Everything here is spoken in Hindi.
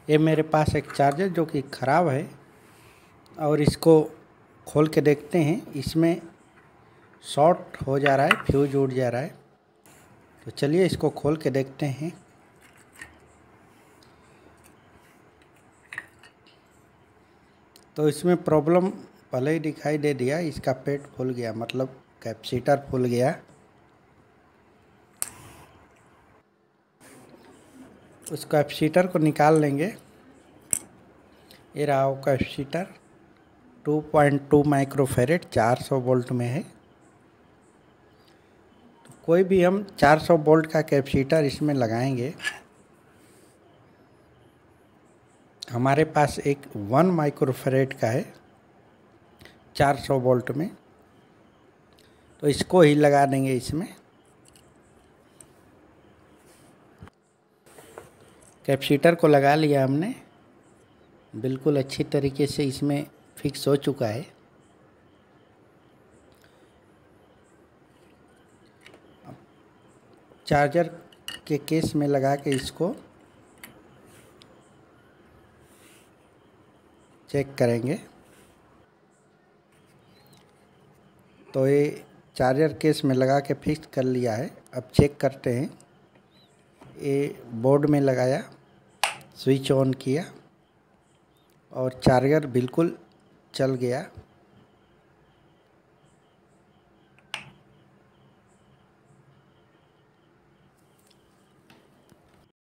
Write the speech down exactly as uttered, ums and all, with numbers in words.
ये मेरे पास एक चार्जर जो कि ख़राब है और इसको खोल के देखते हैं। इसमें शॉर्ट हो जा रहा है, फ्यूज उड़ जा रहा है। तो चलिए इसको खोल के देखते हैं। तो इसमें प्रॉब्लम पहले ही दिखाई दे दिया, इसका पेट फूल गया, मतलब कैपेसिटर फूल गया। उस कैपेसिटर को निकाल लेंगे। ये रहा वो capacitor, two point two microfarad चार सौ वोल्ट में है। तो कोई भी हम चार सौ वोल्ट का कैपेसिटर इसमें लगाएंगे। हमारे पास एक वन माइक्रोफेरेड का है चार सौ वोल्ट में, तो इसको ही लगा देंगे इसमें। कैपेसिटर को लगा लिया हमने, बिल्कुल अच्छी तरीके से इसमें फिक्स हो चुका है। चार्जर के केस में लगा के इसको चेक करेंगे। तो ये चार्जर केस में लगा के फिक्स कर लिया है। अब चेक करते हैं। ये बोर्ड में लगाया, स्विच ऑन किया और चार्जर बिल्कुल चल गया।